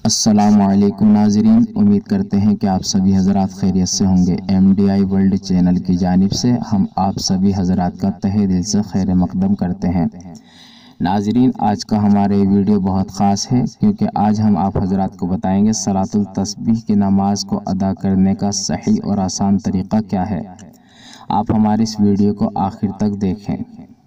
अस्सलामुअलैकुम नाज़रीन, उम्मीद करते हैं कि आप सभी हज़रात खैरियत से होंगे। MDI वर्ल्ड चैनल की जानिब से हम आप सभी हज़रात का तहे दिल से खैर मक़दम करते हैं। नाज़रीन, आज का हमारा ये वीडियो बहुत ख़ास है क्योंकि आज हम आप हज़रात को बताएंगे salatul तस्बीह की नमाज को अदा करने का सही और आसान तरीक़ा क्या है। आप हमारे इस वीडियो को आखिर तक देखें।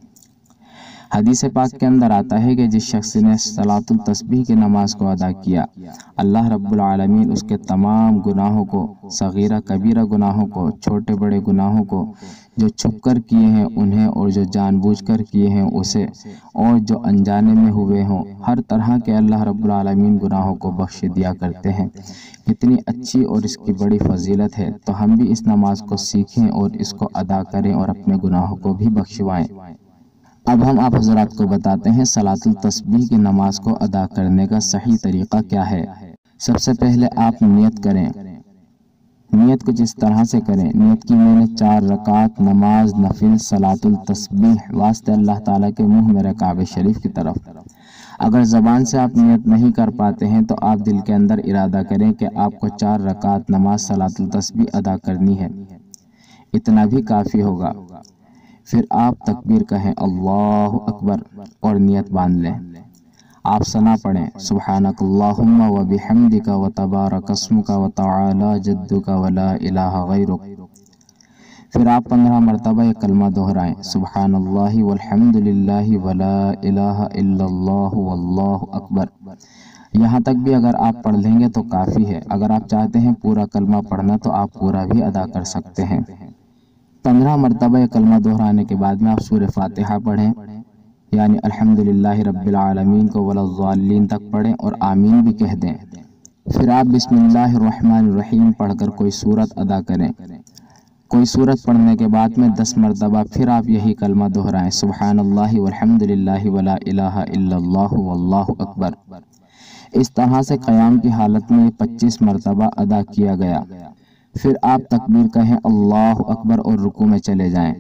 हदीस पाक के अंदर आता है कि जिस शख्स ने सलातुल तस्बीह की नमाज को अदा किया, अल्लाह रब्बुल आलमीन उसके तमाम गुनाहों को, सगीरा कबीरा गुनाहों को, छोटे बड़े गुनाहों को, जो छुपकर किए हैं उन्हें और जो जानबूझकर किए हैं उसे, और जो अनजाने में हुए हों, हर तरह के अल्लाह रब्बुल आलमीन गुनाहों को बख्श दिया करते हैं। कितनी अच्छी और इसकी बड़ी फजीलत है। तो हम भी इस नमाज को सीखें और इसको अदा करें और अपने गुनाहों को भी बख्शवाएं। अब हम आप हज़रात को बताते हैं सलातुल तस्बीह की नमाज को अदा करने का सही तरीक़ा क्या है। सबसे पहले आप नियत करें। नियत कुछ इस तरह से करें। नियत की मैंने 4 रकात नमाज नफिल सलातुल तस्बीह वास्ते अल्लाह ताला के मुँह मेरे काबे शरीफ की तरफ। अगर ज़बान से आप नियत नहीं कर पाते हैं तो आप दिल के अंदर इरादा करें कि आपको 4 रकात नमाज सलातुल तस्बीह अदा करनी है। इतना भी काफ़ी होगा। फिर आप तकबीर कहें अल्लाहु अकबर और नियत बांध लें। आप सना पढ़ें सुब्हानकल्लाहुम्मा व बिहम्दिका व तबारक अस्मुका व तआला जद्दुका व ला इलाहा गैरुक। फिर आप 15 मरतबा ये कलमा दोहराएं सुब्हानल्लाहि वल्हम्दुलिल्लाहि व ला इलाहा इल्लल्लाहु वल्लाहु अकबर। यहाँ तक भी अगर आप पढ़ लेंगे तो काफ़ी है। अगर आप चाहते हैं पूरा कलमा पढ़ना तो आप पूरा भी अदा कर सकते हैं। 15 मरतबा ये कलमा दोहराने के बाद में आप सूरह फातिहा पढ़ें, यानी अल्हम्दुलिल्लाहि रब्बिल आलमीन को वलज़ालिन तक पढ़ें और आमीन भी कह दें। फिर आप बिस्मिल्लाहिर्रहमानिर्रहीम पढ़कर कोई सूरत अदा करें। कोई सूरत पढ़ने के बाद में 10 मरतबा फिर आप यही कलमा दोहराएं सुब्हानल्लाहि वल्हम्दुलिल्लाहि वला इलाहा इल्लल्लाहु वल्लाहु अकबर। इस तरह से क़याम की हालत में 25 मरतबा अदा किया गया। फिर आप तकबीर कहें अल्लाहु अकबर और रुकू में चले जाएं।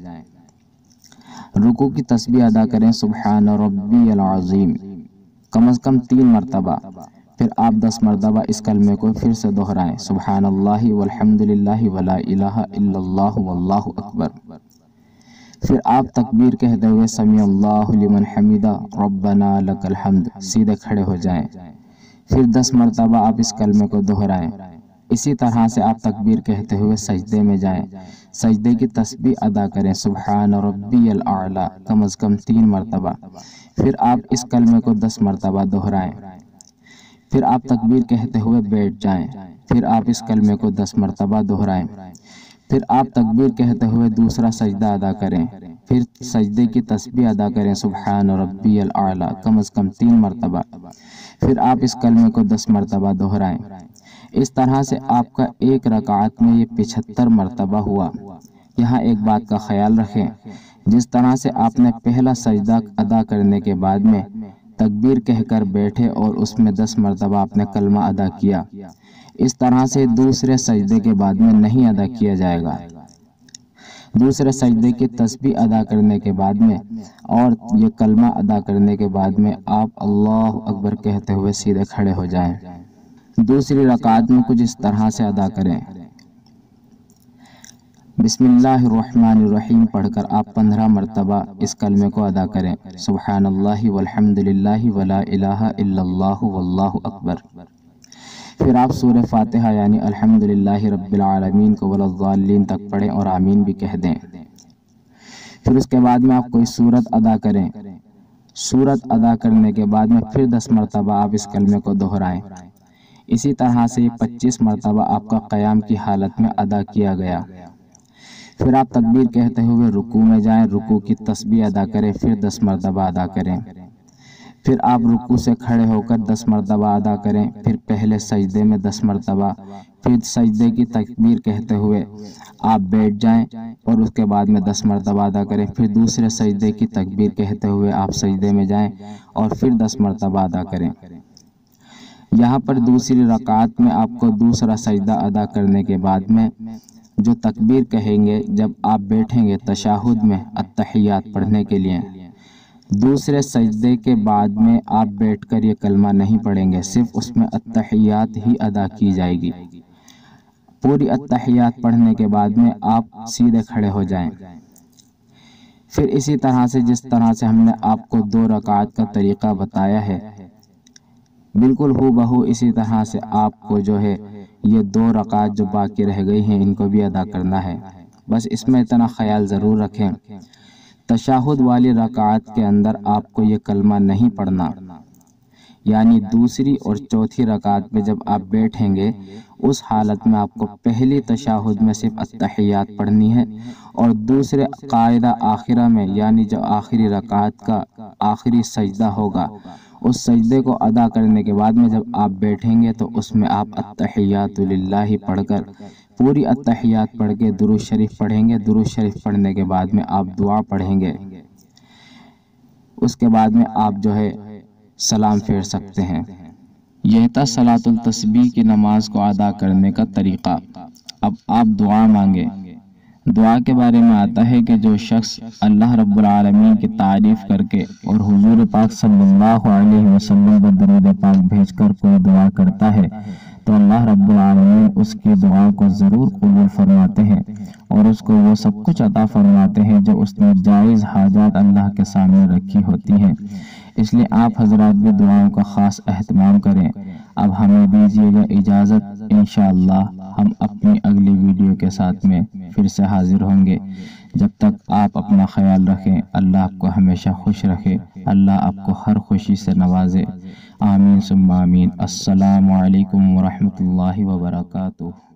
रुकू की तस्बीह अदा करें सुब्हान रब्बियल अज़ीम कम से कम 3 मरतबा। फिर आप 10 मरतबा इस कलमे को फिर से दोहराएं सुब्हानल्लाहि वल्हम्दुलिल्लाहि वला इलाहा इल्लल्लाहु वल्लाहु अकबर। फिर आप तकबीर कहते हुए समी अल्लाहु लिमन हमीदा रब्बना लकल हम्द सीधे खड़े हो जाएं। फिर 10 मरतबा आप इस कलमे को दोहराएं। इसी तरह से आप तकबीर कहते हुए सजदे में जाएं। सजदे की तस्बीह अदा करें सुब्हान रब्बियल आला कम से कम 3 मरतबा। फिर आप इस कलमे को 10 मरतबा दोहराएं। फिर आप तकबीर कहते हुए बैठ जाएं। फिर आप इस कलमे को 10 मरतबा दोहराएं। फिर आप तकबीर कहते हुए दूसरा सजदा अदा करें। फिर सजदे की तस्बीह अदा करें सुब्हान रब्बियल आला कम से कम 3 मरतबा। फिर आप इस कलमे को 10 मरतबा दोहराएं। इस तरह से आपका एक रकात में ये 75 मरतबा हुआ। यहाँ एक बात का ख्याल रखें, जिस तरह से आपने पहला सजदा अदा करने के बाद में तकबीर कहकर बैठे और उसमें 10 मरतबा आपने कलमा अदा किया, इस तरह से दूसरे सजदे के बाद में नहीं अदा किया जाएगा। दूसरे सजदे की तस्बीह अदा करने के बाद में और ये कलमा अदा करने के बाद में आप अल्लाहु अकबर कहते हुए सीधे खड़े हो जाएं। दूसरी रकात में कुछ इस तरह से अदा करें। बिस्मिल्लाहिर्रहमानिर्रहीम पढ़कर आप 15 मरतबा इस कलमे को अदा करें सुब्हानल्लाहि वल्हम्दुलिल्लाहि वला इलाहा इल्लल्लाहु वल्लाहु अकबर। फिर आप सूरह फातिहा यानी अल्हम्दुलिल्लाहि रब्बिल आलमीन को वलज़ालिन तक पढ़ें और आमीन भी कह दें। फिर उसके बाद में आप कोई सूरत अदा करें। सूरत अदा करने के बाद में फिर 10 मरतबा आप इस कलमे को दोहराएं। इसी तरह से 25 मरतबा आपका क़याम की हालत में अदा किया गया। फिर आप तकबीर कहते हुए रुकू में जाएं। रुकू की तस्बीह अदा करें। फिर 10 मरतबा अदा करें। फिर आप रुकू से खड़े होकर 10 मरतबा अदा करें। फिर पहले सजदे में 10 मरतबा। फिर सजदे की तकबीर कहते हुए आप बैठ जाएं और उसके बाद में 10 मरतबा अदा करें। फिर दूसरे सजदे की तकबीर कहते हुए आप सजदे में जाएं और फिर 10 मरतबा अदा करें। यहाँ पर दूसरी रकात में आपको दूसरा सजदा अदा करने के बाद में जो तकबीर कहेंगे जब आप बैठेंगे तशाहुद में अत्तहियात पढ़ने के लिए, दूसरे सजदे के बाद में आप बैठकर ये कलमा नहीं पढ़ेंगे, सिर्फ उसमें अत्तहियात ही अदा की जाएगी। पूरी अत्तहियात पढ़ने के बाद में आप सीधे खड़े हो जाएं। फिर इसी तरह से जिस तरह से हमने आपको 2 रकात का तरीका बताया है, बिल्कुल हूबहू इसी तरह से आपको जो है ये 2 रकात जो बाकी रह गई हैं इनको भी अदा करना है। बस इसमें इतना ख्याल ज़रूर रखें, तशहुद वाली रकात के अंदर आपको ये कलमा नहीं पढ़ना, यानी दूसरी और चौथी रकात में जब आप बैठेंगे उस हालत में आपको पहली तशहुद में सिर्फ अत्तहियात पढ़नी है और दूसरे कायदा आखिरा में, यानी जो आखिरी रकात का आखिरी सजदा होगा, उस सजदे को अदा करने के बाद में जब आप बैठेंगे तो उसमें आप अत्तहियातु लिल्लाहि पढ़कर पूरी अत्तहियात पढ़ के दुरूद शरीफ पढ़ेंगे। दुरूद शरीफ पढ़ने के बाद में आप दुआ पढ़ेंगे, उसके बाद में आप जो है सलाम फेर सकते हैं। यह था सलातुल तस्बीह की नमाज को अदा करने का तरीका। अब आप दुआ मांगे। दुआ के बारे में आता है कि जो शख्स अल्लाह रब्बुल आलमीन की तारीफ करके और हुजूर पाक सल्लल्लाहु अलैहि वसल्लम पर दरूद पाक भेजकर कोई दुआ करता है तो अल्लाह रब्बुल आलमीन उसकी दुआ को ज़रूर कबूल फरमाते हैं और उसको वो सब कुछ अता फरमाते हैं जो उसने जायज़ हाजात अल्लाह के सामने रखी होती हैं। इसलिए आप हजरात भी दुआओं का ख़ास एहतमाम करें। अब हमें दीजिएगा इजाज़त, इंशाअल्लाह हम अपनी अगली वीडियो के साथ में फिर से हाजिर होंगे। जब तक आप अपना ख्याल रखें, अल्लाह आपको हमेशा खुश रखे, अल्लाह आपको हर खुशी से नवाजे। आमीन सुम्मा आमीन। अस्सलामु अलैकुम व रहमतुल्लाहि व बरकातुहू।